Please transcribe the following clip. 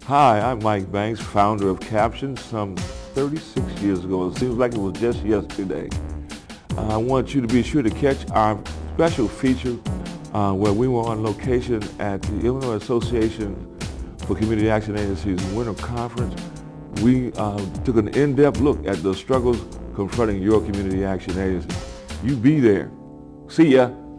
Hi, I'm Mike Banks, founder of CAPtions some 36 years ago. It seems like it was just yesterday. I want you to be sure to catch our special feature where we were on location at the Illinois Association for Community Action Agencies Winter Conference. We took an in-depth look at the struggles confronting your community action agency. You be there. See ya.